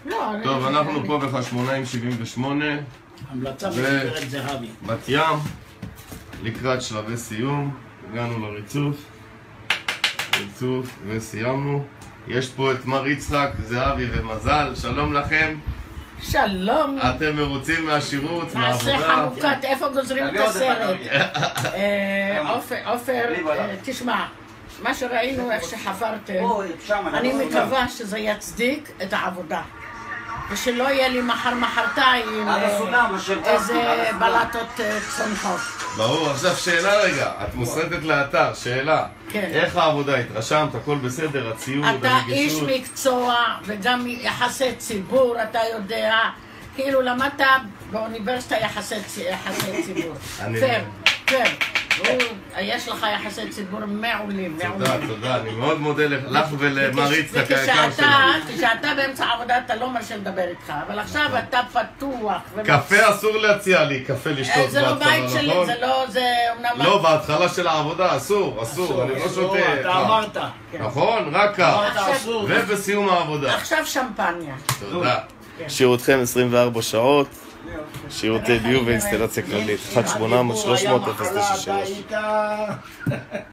טוב, אנחנו פה בחשמונאים 78. המלצה בגברת זהבי. בת ים, לקראת שלבי סיום. הגענו לריצוף. ריצוף וסיימנו. יש פה את מר יצחק, זהבי ומזל. שלום לכם. שלום. אתם מרוצים מהשירות, מהעבודה? נעשה חנוכת, איפה גוזרים את הסרט? עופר, תשמע, מה שראינו, איך שחפרתם, אני מקווה שזה יצדיק את העבודה. ושלא יהיה לי מחרתיים איזה בלטות צונחות. ברור, עכשיו שאלה רגע, את מוסרטת לאתר, שאלה. כן. איך העבודה? התרשמת? הכל בסדר? הציוד, אתה איש מקצוע וגם יחסי ציבור, אתה יודע, כאילו למדת באוניברסיטה יחסי ציבור. כן. יש לך יחסי ציבור מעולים. תודה, אני מאוד מודה לך ולמר יצחק היקר שלנו. כשאתה באמצע העבודה אתה לא מרשה לדבר איתך, אבל עכשיו אתה פתוח. קפה אסור להציע לי, קפה לשתות. זה לא בית שלי, זה אומנם... לא, בהתחלה של העבודה אסור, אני לא שותה. אתה אמרת. נכון, רק כך. ובסיום העבודה. עכשיו שמפניה. תודה. שירותכם 24 שעות. שירותי ביוב ואינסטלציה כללית 1-800-300-093